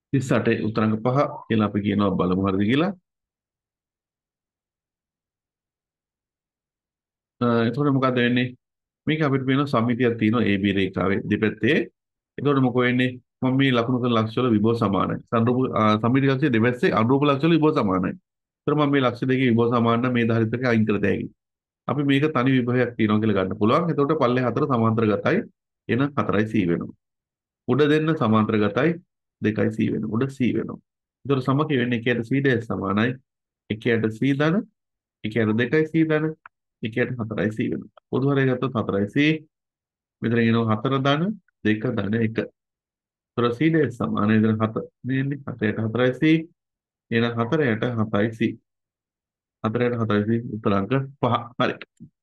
38 උත්තර අංක 5 කියලා අපි කියනවා බලමු හරිද කියලා. එතකොට මොකද වෙන්නේ? මේක අපිට පේනවා සම්මිතියක් තියෙනවා AB රේඛාවේ දෙපැත්තේ. එතකොට මොකෝ වෙන්නේ? මම මේ ලකුණු කරන ලක්ෂ වල විභව සමානයි. සම්මිතිය ලක්ෂයේ දෙපැත්තේ අනුරූප ලක්ෂ වල විභව සමානයි. ඒතර මම මේ ලක්ෂ දෙකේ විභව සමාන නම් මේ ධාරිතක අයින් කර දෙයි. අපි මේක තනි විභවයක් තියෙනවා කියලා ගන්න පුළුවන්. එතකොට පල්ලේ හතර සමාන්තර ගතයි. එන 4යි C වෙනවා. උඩ දෙන්න සමාන්තර ගතයි 2යි C වෙනවා. උඩ C වෙනවා. එතකොට සමක වෙන්නේ එකයට C ඩෑෂ් සමානයි. එකයට C ධන, එකයට 2යි C ධන, එකයට 4යි C වෙනවා. පොදු හරය ගත්තොත් 4යි C. මෙතන එනවා 4 ධන, 2 ධන 1. එතකොට C ඩෑෂ් සමානයි එතන 7. දෙන්නේ 7යට 4යි C. එහෙනම් 4යට 7යි C. 4යට 7යි C උත්තර අංක 5. හරි.